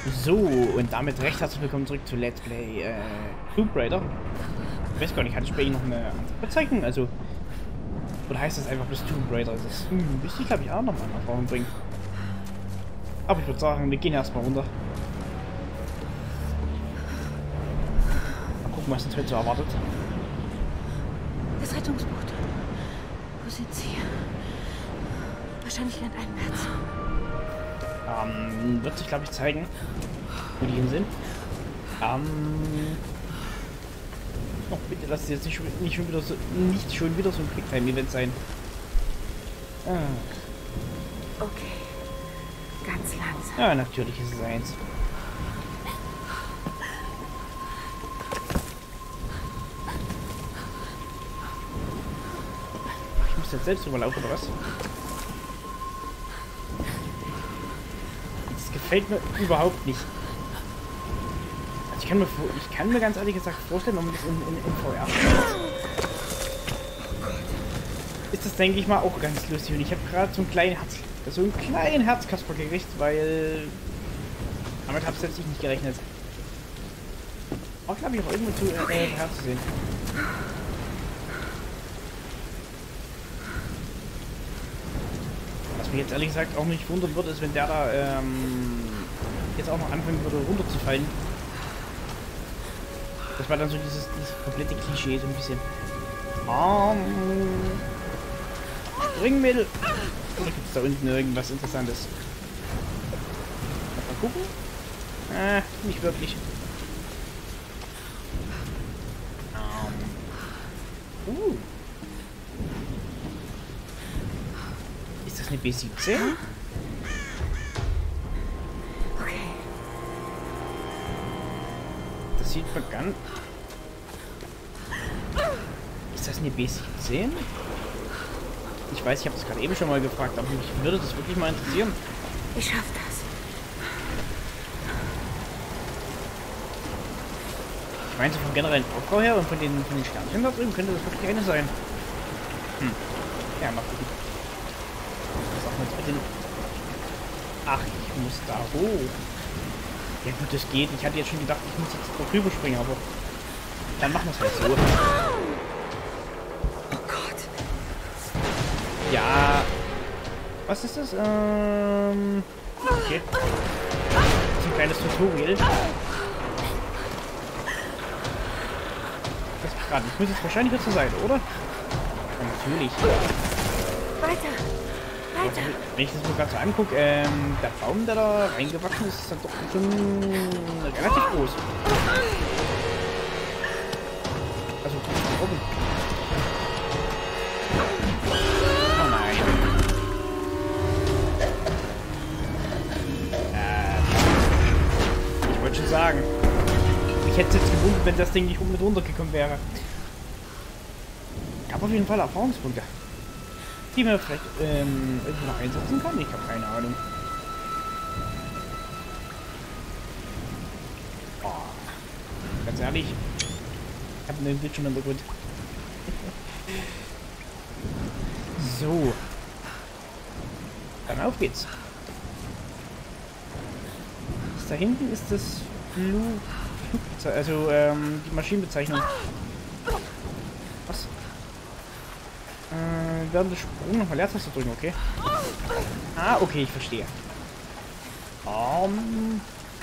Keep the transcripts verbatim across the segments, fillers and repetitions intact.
So, und damit recht herzlich willkommen zurück zu Let's Play äh, Tomb Raider. Ich weiß gar nicht, hatte ich bei Ihnen noch eine andere Bezeichnung? Also, oder heißt das einfach bloß Tomb Raider? Das hm, müsste ich, glaube ich, auch noch mal in Erfahrung bringen. Aber ich würde sagen, wir gehen erstmal runter. Mal gucken, was uns heute so erwartet. Das Rettungsboot. Wo sind Sie? Wahrscheinlich landeinwärts. Ähm, wird sich, glaube ich, zeigen, wo die hin sind. Ähm. Oh, bitte lasst es jetzt nicht, nicht schon wieder so, nicht schon wieder so ein Quicktime-Event sein. Ah. Okay. Ganz langsam. Ja, natürlich ist es eins. Ich muss jetzt selbst drüber laufen, oder was? Das gefällt mir überhaupt nicht. Also ich kann mir, ich kann mir ganz ehrlich gesagt vorstellen, ob man das in, in, in V R ist das, denke ich mal, auch ganz lustig. Und ich habe gerade so einen kleinen Herz, so einen kleinen Herzkasper gekriegt, weil damit habe ich selbst nicht gerechnet. Auch glaube ich auch irgendwo zu äh, herzusehen. Was mir jetzt ehrlich gesagt auch nicht wundern würde, ist, wenn der da ähm, jetzt auch noch anfangen würde runterzufallen. Das war dann so dieses, dieses komplette Klischee, so ein bisschen. Um, Springmittel! Oder gibt es da unten irgendwas Interessantes? Mal gucken? Äh, nicht wirklich. Um. Uh. Ist das eine B siebzehn? Okay. Das sieht man ganz... Ist das eine B siebzehn? Ich weiß, ich habe das gerade eben schon mal gefragt, aber mich würde das wirklich mal interessieren. Ich schaff das. Ich meine, so vom generellen Aufbau her und von den, von den Sternchen da drüben könnte das wirklich eine sein. Hm. Ja, mal gucken. Was sagen wir jetzt mit den... Ach, ich muss da hoch. Ja gut, das geht. Ich hatte jetzt schon gedacht, ich muss jetzt da drüber springen, aber dann machen wir es halt so. Oh Gott. Ja. Was ist das? Ähm. Okay. Das ist ein kleines Tutorial. Das ist gerade. Ich muss jetzt wahrscheinlich wieder zur Seite, oder? Ja, natürlich. Weiter. Also, Weiter. wenn ich das mir gerade so angucke, ähm, der Baum, der da reingewachsen ist, ist dann doch schon relativ groß. Also, oben. Oh nein. Äh, ich wollte schon sagen. Ich hätte es jetzt gewundert, wenn das Ding nicht oben mit runtergekommen wäre. Ich habe auf jeden Fall Erfahrungspunkte, die man vielleicht ähm, irgendwo noch einsetzen kann. Ich habe keine Ahnung. Oh. Ganz ehrlich, ich habe einen Bildschirm im Hintergrund. So. Dann auf geht's. Das da hinten ist das Flug... Flugbezeichnung, also ähm, die Maschinenbezeichnung. Was? Äh, während des Sprung nochmal Leertaste drücken, okay? Ah, okay, ich verstehe. Um,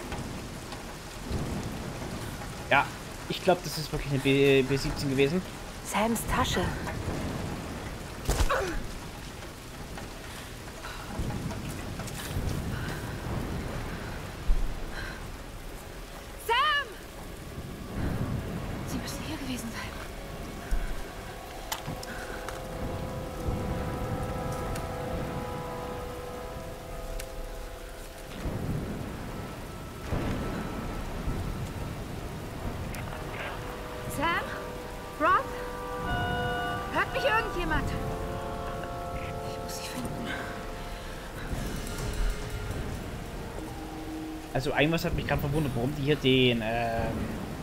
ja, ich glaube, das ist wirklich eine B siebzehn gewesen. Sams Tasche. Sam! Sie müssen hier gewesen sein. Sam? Rob? Hört mich irgendjemand? Ich muss sie finden. Also irgendwas hat mich gerade verwundert, warum die hier den, ähm,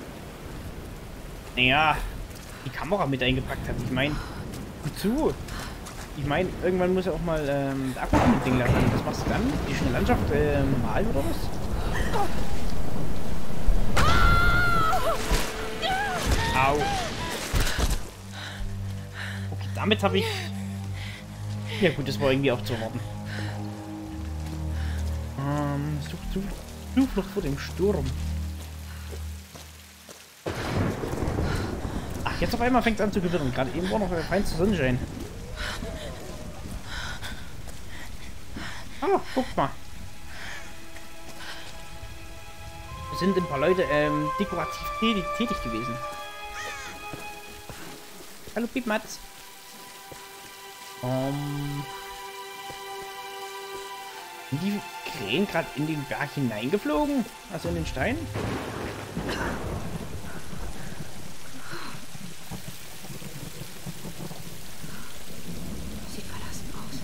naja, die Kamera mit eingepackt hat. Ich meine, wozu? Ich meine, irgendwann muss ja auch mal ähm, der Akku mit dem Ding laden. Was machst du dann? Die schöne Landschaft äh, malen oder was? Au. Okay, damit habe ich... Ja gut, das war irgendwie auch zu erwarten. Ähm, Zuflucht, Zuflucht vor dem Sturm. Ach, jetzt auf einmal fängt es an zu gewittern. Gerade eben war noch der feinste Sonnenschein. Ah, guck mal. Es sind ein paar Leute ähm, dekorativ tätig, tätig gewesen. Hallo Piepmatz. Um, sind die Krähen gerade in den Berg hineingeflogen? Also in den Stein? Sieht verlassen aus.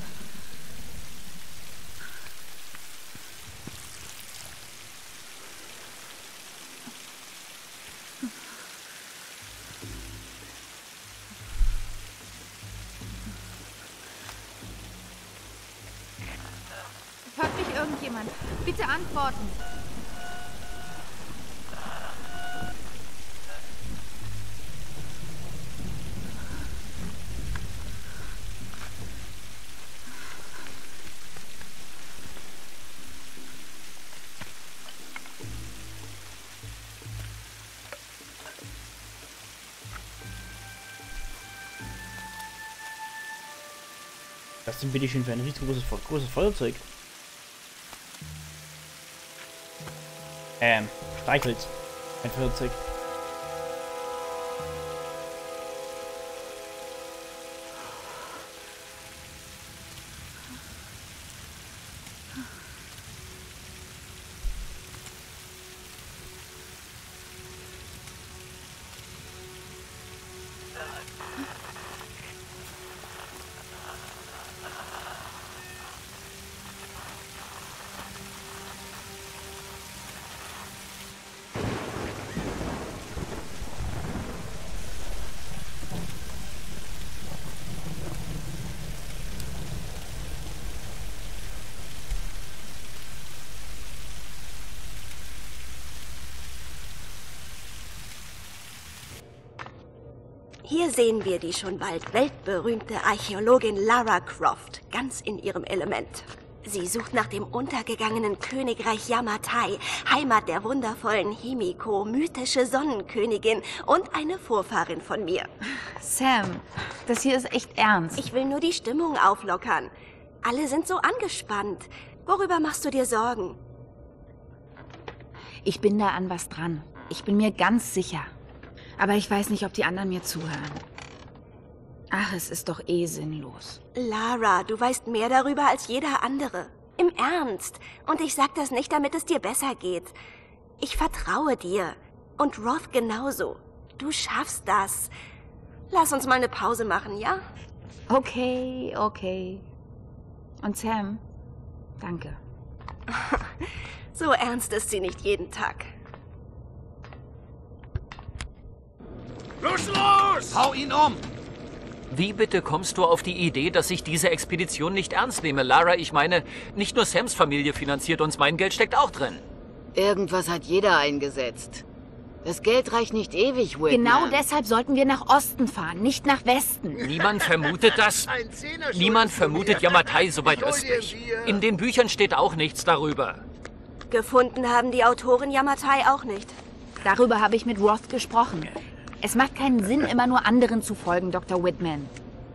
Hört mich irgendjemand? Bitte antworten. Was denn bitte schön für ein riesengroßes großes Feuerzeug? Ähm, Streichholz. Ein Feuerzeug. Hier sehen wir die schon bald weltberühmte Archäologin Lara Croft, ganz in ihrem Element. Sie sucht nach dem untergegangenen Königreich Yamatai, Heimat der wundervollen Himiko, mythische Sonnenkönigin und eine Vorfahrin von mir. Sam, das hier ist echt ernst. Ich will nur die Stimmung auflockern. Alle sind so angespannt. Worüber machst du dir Sorgen? Ich bin da an was dran. Ich bin mir ganz sicher. Aber ich weiß nicht, ob die anderen mir zuhören. Ach, es ist doch eh sinnlos. Lara, du weißt mehr darüber als jeder andere. Im Ernst. Und ich sag das nicht, damit es dir besser geht. Ich vertraue dir. Und Roth genauso. Du schaffst das. Lass uns mal eine Pause machen, ja? Okay, okay. Und Sam, danke. So ernst ist sie nicht jeden Tag. Los, los! Hau ihn um! Wie bitte kommst du auf die Idee, dass ich diese Expedition nicht ernst nehme? Lara, ich meine, nicht nur Sams Familie finanziert uns, mein Geld steckt auch drin. Irgendwas hat jeder eingesetzt. Das Geld reicht nicht ewig, Whitman. Genau deshalb sollten wir nach Osten fahren, nicht nach Westen. Niemand vermutet das. Niemand vermutet Yamatai so weit östlich. In den Büchern steht auch nichts darüber. Gefunden haben die Autoren Yamatai auch nicht. Darüber habe ich mit Roth gesprochen. Es macht keinen Sinn, immer nur anderen zu folgen, Doktor Whitman.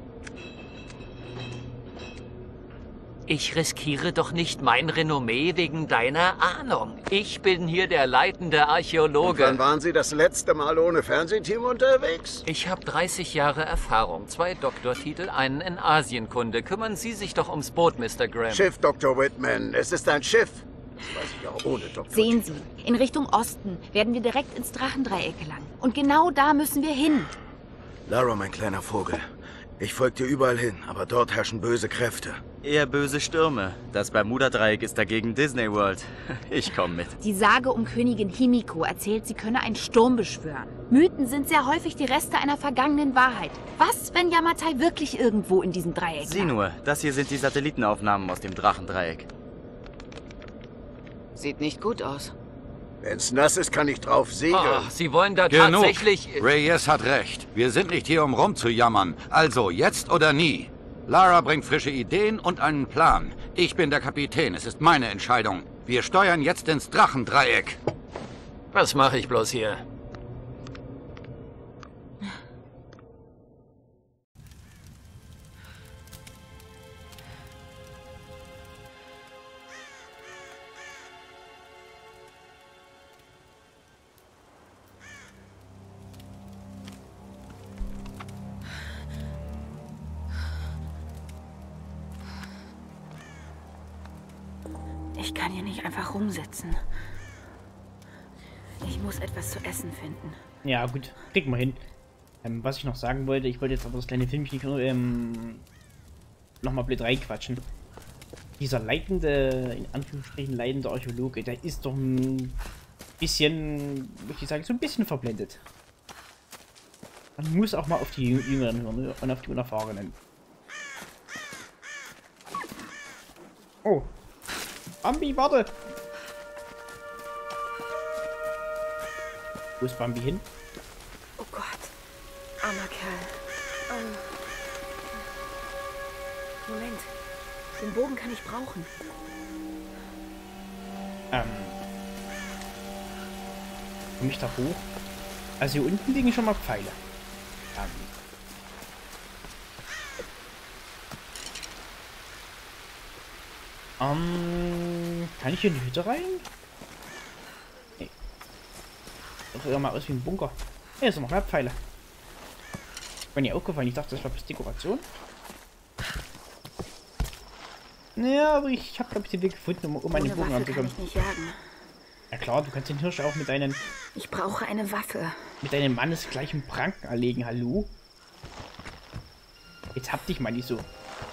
Ich riskiere doch nicht mein Renommee wegen deiner Ahnung. Ich bin hier der leitende Archäologe. Und wann waren Sie das letzte Mal ohne Fernsehteam unterwegs? Ich habe dreißig Jahre Erfahrung, zwei Doktortitel, einen in Asienkunde. Kümmern Sie sich doch ums Boot, Mister Graham. Schiff, Doktor Whitman. Es ist ein Schiff. Das weiß ich auch ohne Doktor. Sehen Sie, in Richtung Osten werden wir direkt ins Drachendreieck gelangen. Und genau da müssen wir hin. Lara, mein kleiner Vogel. Ich folge dir überall hin, aber dort herrschen böse Kräfte. Eher böse Stürme. Das Bermuda-Dreieck ist dagegen Disney World. Ich komme mit. Die Sage um Königin Himiko erzählt, sie könne einen Sturm beschwören. Mythen sind sehr häufig die Reste einer vergangenen Wahrheit. Was, wenn Yamatai wirklich irgendwo in diesem Dreieck Sieh lag? nur, das hier sind die Satellitenaufnahmen aus dem Drachendreieck. Sieht nicht gut aus. Wenn's nass ist, kann ich drauf segeln. Ah, Sie wollen da Genug. tatsächlich... Reyes hat recht. Wir sind nicht hier, um rumzujammern. Also, jetzt oder nie. Lara bringt frische Ideen und einen Plan. Ich bin der Kapitän. Es ist meine Entscheidung. Wir steuern jetzt ins Drachendreieck. Was mache ich bloß hier? Ich kann hier nicht einfach rumsitzen. Ich muss etwas zu essen finden. Ja, gut. Kriegen wir hin. Ähm, was ich noch sagen wollte, ich wollte jetzt aber das kleine Filmchen nicht nur, ähm, nochmal blöd reinquatschen. Dieser leitende, in Anführungsstrichen leitende Archäologe, der ist doch ein bisschen, möchte ich sagen, so ein bisschen verblendet. Man muss auch mal auf die Jüngeren hören und auf die Unerfahrenen. Oh. Bambi, warte! Wo ist Bambi hin? Oh Gott. Armer Kerl. Ähm. Moment. Den Bogen kann ich brauchen. Ähm. Komme ich da hoch? Also hier unten liegen schon mal Pfeile. Ähm. Ähm, kann ich hier in die Hütte rein? Nee. Doch eher mal aus wie ein Bunker. Hier sind noch mehr Pfeile. War mir aufgefallen, ich dachte, das war bloß Dekoration. Ja, aber ich habe, glaube ich, den Weg gefunden, um, um einen Bogen anzukommen. Kann ich nicht jagen. Ja klar, du kannst den Hirsch auch mit deinen... Ich brauche eine Waffe. Mit deinem mannesgleichen Pranken erlegen, hallo? Jetzt hab dich mal nicht so.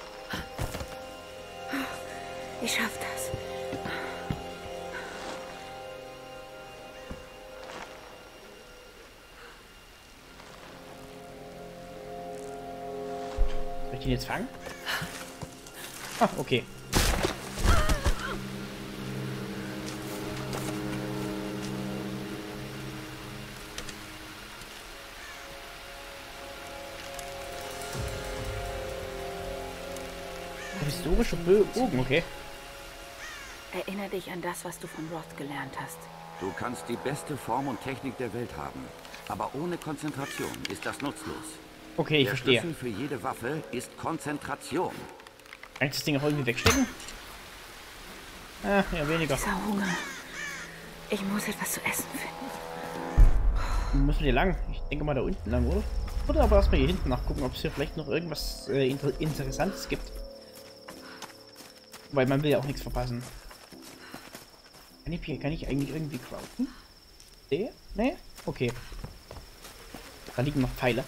Ich schaff das. Soll ich den jetzt fangen? Ah, okay. Historische Bogen, okay. Erinnere dich an das, was du von Roth gelernt hast. Du kannst die beste Form und Technik der Welt haben. Aber ohne Konzentration ist das nutzlos. Okay, ich der verstehe. Schlüssel für jede Waffe ist Konzentration. Kann ich das Ding auch irgendwie wegstecken? Ah, ja, weniger. Dieser Hunger. Ich muss etwas zu essen finden. Wo müssen wir hier lang? Ich denke mal da unten lang, oder? Oder aber erstmal hier hinten nachgucken, ob es hier vielleicht noch irgendwas äh, Inter Interessantes gibt. Weil man will ja auch nichts verpassen. Kann ich, hier, kann ich eigentlich irgendwie crowden? Nee? Nee? Okay. Da liegen noch Pfeile.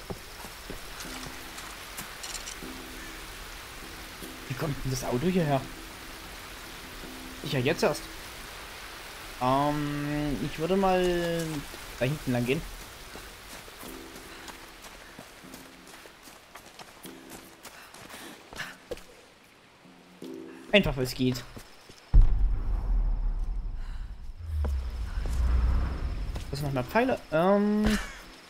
Wie kommt denn das Auto hierher? Ich ja jetzt erst. Ähm, ich würde mal da hinten lang gehen. Einfach weil es geht. Das sind noch mehr Pfeile. Ähm.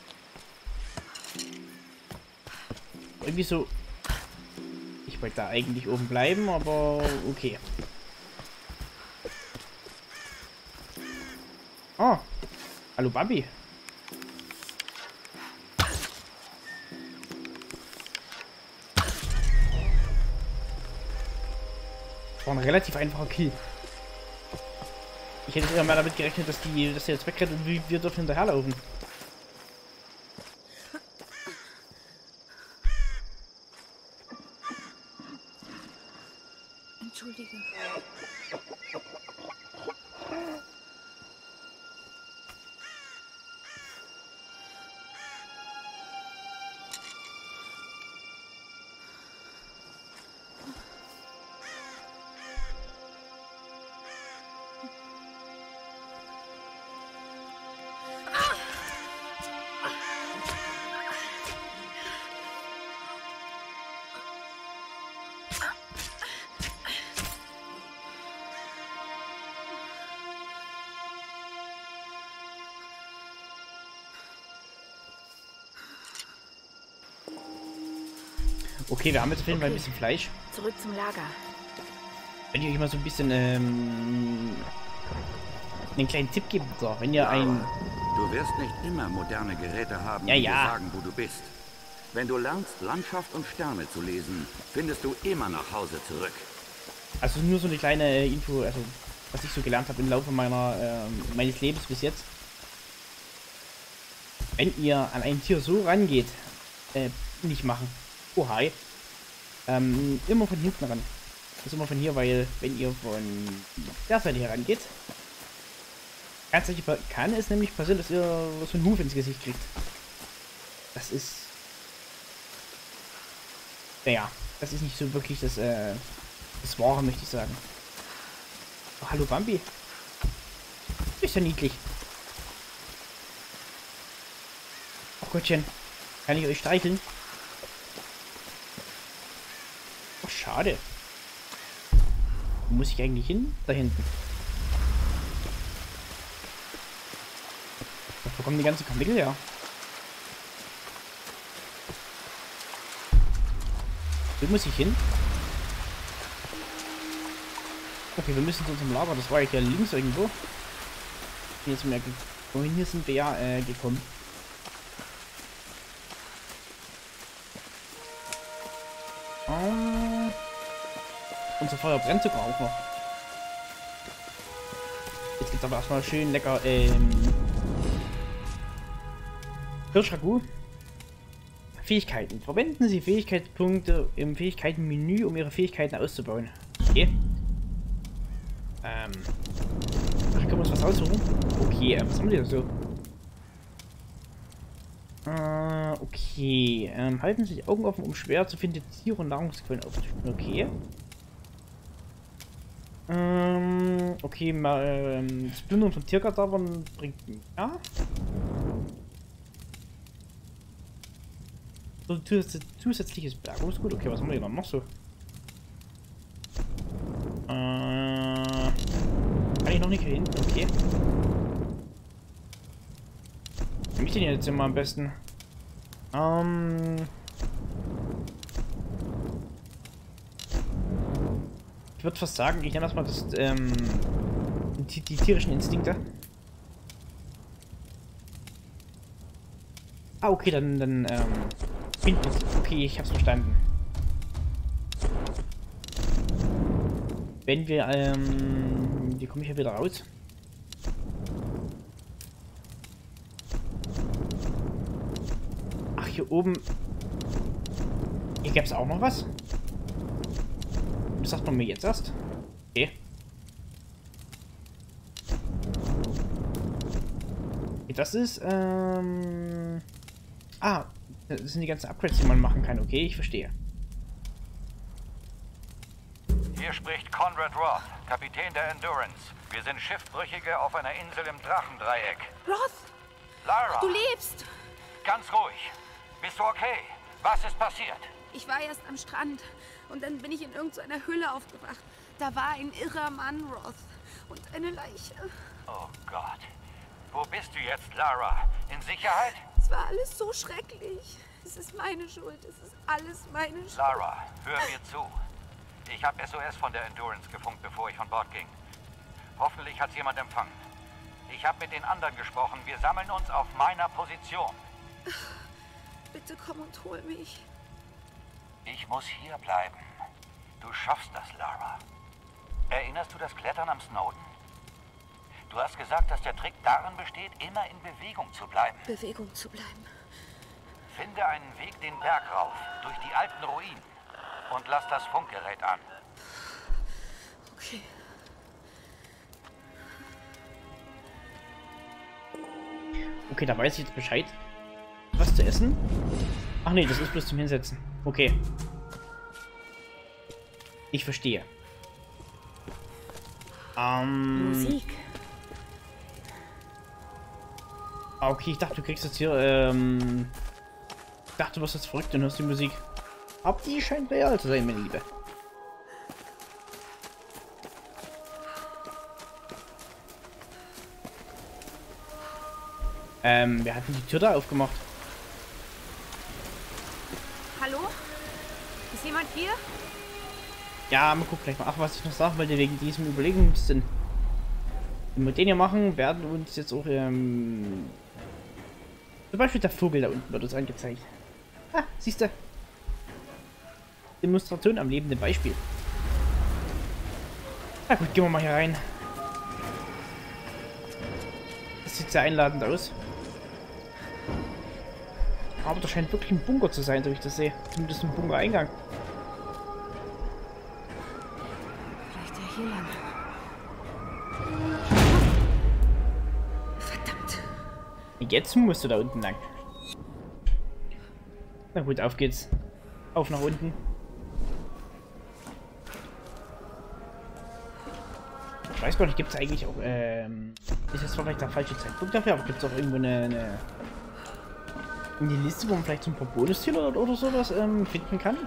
Irgendwie so. Ich wollte da eigentlich oben bleiben, aber okay. Oh. Hallo Bambi. War ein relativ einfacher Kill. Ich hätte eher mal damit gerechnet, dass die, dass der jetzt wegrennt und wir, wir dürfen hinterherlaufen. Entschuldige. Okay, wir haben jetzt auf jeden Fall ein bisschen Fleisch. Zurück zum Lager. Wenn ich euch mal so ein bisschen ähm, einen kleinen Tipp geben soll, wenn ihr ein... Du wirst nicht immer moderne Geräte haben, Ja, die ja. dir sagen, wo du bist. Wenn du lernst, Landschaft und Sterne zu lesen, findest du immer nach Hause zurück. Also nur so eine kleine äh, Info, also was ich so gelernt habe im Laufe meiner äh, meines Lebens bis jetzt. Wenn ihr an ein Tier so rangeht, äh, nicht machen. Oh hi. Ähm, immer von hinten ran. Das ist immer von hier, weil wenn ihr von der Seite hier rangeht, kann es nämlich passieren, dass ihr so einen Huf ins Gesicht kriegt. Das ist... Naja, das ist nicht so wirklich das, äh, das Wahre, möchte ich sagen. Oh, hallo Bambi. Ist ja niedlich. Oh Gottchen. Kann ich euch streicheln? Oh, schade. Wo muss ich eigentlich hin? Da hinten. Wo kommen die ganzen Kanickel her? Wo muss ich hin? Okay, wir müssen zu unserem Lager. Das war ja hier links irgendwo. Jetzt merke ich, wohin hier sind wir ja äh, gekommen. Um, unser Feuer brennt sogar auch noch. Jetzt gibt es aber erstmal schön lecker ähm, Hirschragout. Fähigkeiten. Verwenden Sie Fähigkeitspunkte im Fähigkeitenmenü, um Ihre Fähigkeiten auszubauen. Okay. Ähm. Ach, können wir uns was aussuchen? Okay, ähm, was haben wir denn so? Äh, okay. Ähm, halten Sie die Augen offen, um schwer zu findende Tiere und Nahrungsquellen aufzuspüren. Okay. Ähm, okay, mal, ähm, das Plündern von Tierkadavern bringt... Ja. So, zus zusätzliches Bergungsgut. Okay, was haben wir hier noch so? Äh, kann ich noch nicht hier hinten? Okay. Nehme ich den jetzt immer am besten? Ähm. Ich würde fast sagen, ich nehme erstmal das, ähm, die, die tierischen Instinkte. Ah, okay, dann, dann, ähm, okay, ich hab's verstanden. Wenn wir, ähm, wie komme ich hier wieder raus? Ach, hier oben. Hier gäbe es auch noch was? Das sagt man mir jetzt erst. Okay. Okay, das ist, ähm... Ah, das sind die ganzen Upgrades, die man machen kann. Okay, ich verstehe. Hier spricht Conrad Roth, Kapitän der Endurance. Wir sind Schiffbrüchige auf einer Insel im Drachendreieck. Roth! Lara! Du lebst! Ganz ruhig. Bist du okay? Was ist passiert? Ich war erst am Strand und dann bin ich in irgendeiner Höhle aufgewacht. Da war ein irrer Mann, Roth. Und eine Leiche. Oh Gott. Wo bist du jetzt, Lara? In Sicherheit? Es war alles so schrecklich. Es ist meine Schuld. Es ist alles meine Schuld. Lara, hör mir zu. Ich habe S O S von der Endurance gefunkt, bevor ich von Bord ging. Hoffentlich hat es jemand empfangen. Ich habe mit den anderen gesprochen. Wir sammeln uns auf meiner Position. Bitte komm und hol mich. Ich muss hier bleiben. Du schaffst das, Lara. Erinnerst du das Klettern am Snowden? Du hast gesagt, dass der Trick darin besteht, immer in Bewegung zu bleiben. Bewegung zu bleiben. Finde einen Weg den Berg rauf, durch die alten Ruinen. Und lass das Funkgerät an. Okay. Okay, da weiß ich jetzt Bescheid. Was zu essen? Ach nee, das ist bloß zum Hinsetzen. Okay. Ich verstehe. Ähm... Musik. Ah, okay, ich dachte, du kriegst jetzt hier, ähm... Ich dachte, du wirst jetzt verrückt und hörst die Musik. Aber die scheint real zu sein, meine Liebe. Ähm, wir hatten die Tür da aufgemacht. jemand hier? Ja, mal gucken gleich mal. Ach, was ich noch sagen wollte, wegen diesem Überlegungssinn. Wenn wir den hier machen, werden uns jetzt auch, ähm... zum Beispiel der Vogel da unten wird uns angezeigt. Ah, siehst du? Demonstration am lebenden Beispiel. Na gut, gehen wir mal hier rein. Das sieht sehr einladend aus. Aber das scheint wirklich ein Bunker zu sein, so wie ich das sehe. Zumindest ein Bunker-Eingang. Vielleicht ja hier lang. Verdammt. Jetzt musst du da unten lang. Na gut, auf geht's. Auf nach unten. Ich weiß gar nicht, gibt es eigentlich auch, ähm, ist jetzt vielleicht der falsche Zeitpunkt dafür, aber gibt es auch irgendwo eine, eine, eine Liste, wo man vielleicht so ein paar Bonusziele oder, oder sowas ähm, finden kann?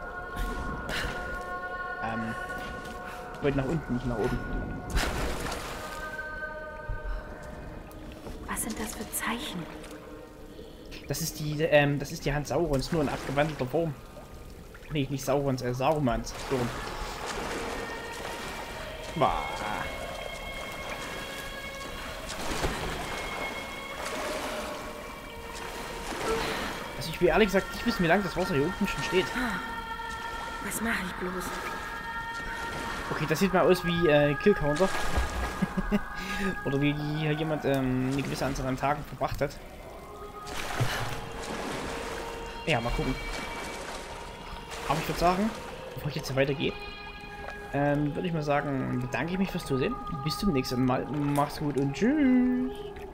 Ähm, ich wollte nach unten, nicht nach oben. Was sind das für Zeichen? Das ist die, ähm, das ist die Hand Saurons, nur in abgewandelter Form. Nee, nicht Saurons, äh, Sarumans. So. Bah. Also ich will ehrlich gesagt nicht wissen, wie lange das Wasser hier unten schon steht. Was mache ich bloß? Okay, das sieht mal aus wie äh, Killcounter. Oder wie hier jemand ähm, eine gewisse Anzahl an Tagen verbracht hat. Ja, mal gucken. Aber ich würde sagen, bevor ich jetzt hier weitergehe, ähm, würde ich mal sagen, bedanke ich mich fürs Zusehen. Bis zum nächsten Mal. Macht's gut und tschüss.